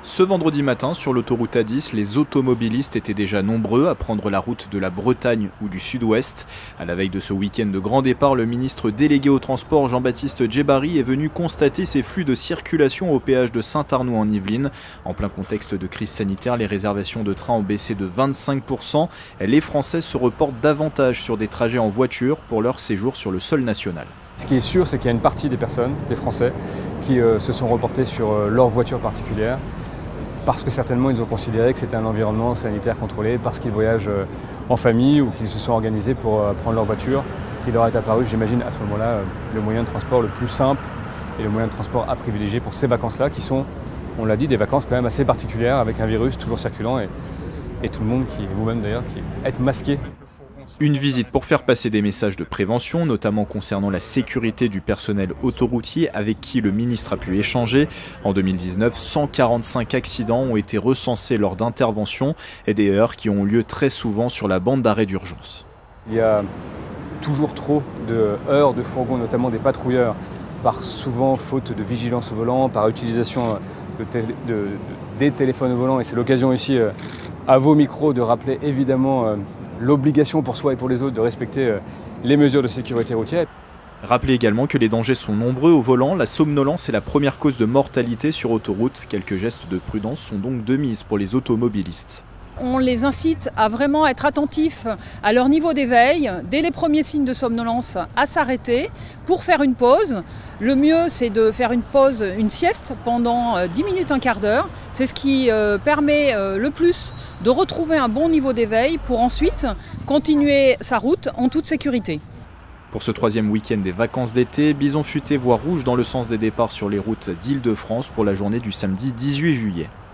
Ce vendredi matin, sur l'autoroute A10, les automobilistes étaient déjà nombreux à prendre la route de la Bretagne ou du Sud-Ouest. À la veille de ce week-end de grand départ, le ministre délégué au transport Jean-Baptiste Djebbari est venu constater ces flux de circulation au péage de Saint-Arnoult en Yvelines. En plein contexte de crise sanitaire, les réservations de trains ont baissé de 25%. Les Français se reportent davantage sur des trajets en voiture pour leur séjour sur le sol national. Ce qui est sûr, c'est qu'il y a une partie des personnes, des Français, qui se sont reportés sur leur voiture particulière, parce que certainement ils ont considéré que c'était un environnement sanitaire contrôlé, parce qu'ils voyagent en famille ou qu'ils se sont organisés pour prendre leur voiture, qui leur est apparu, j'imagine, à ce moment-là, le moyen de transport le plus simple et le moyen de transport à privilégier pour ces vacances-là, qui sont, on l'a dit, des vacances quand même assez particulières, avec un virus toujours circulant et tout le monde, vous-même d'ailleurs, qui est masqué. Une visite pour faire passer des messages de prévention, notamment concernant la sécurité du personnel autoroutier avec qui le ministre a pu échanger. En 2019, 145 accidents ont été recensés lors d'interventions et des heurts qui ont lieu très souvent sur la bande d'arrêt d'urgence. Il y a toujours trop de heurts de fourgons, notamment des patrouilleurs, par souvent faute de vigilance au volant, par utilisation des téléphones au volant. Et c'est l'occasion ici, à vos micros, de rappeler évidemment l'obligation pour soi et pour les autres de respecter les mesures de sécurité routière. Rappelez également que les dangers sont nombreux au volant. La somnolence est la première cause de mortalité sur autoroute. Quelques gestes de prudence sont donc de mise pour les automobilistes. On les incite à vraiment être attentifs à leur niveau d'éveil, dès les premiers signes de somnolence, à s'arrêter pour faire une pause. Le mieux, c'est de faire une pause, une sieste pendant 10 minutes, un quart d'heure. C'est ce qui permet le plus de retrouver un bon niveau d'éveil pour ensuite continuer sa route en toute sécurité. Pour ce troisième week-end des vacances d'été, bison futé voie rouge dans le sens des départs sur les routes d'Île-de-France pour la journée du samedi 18 juillet.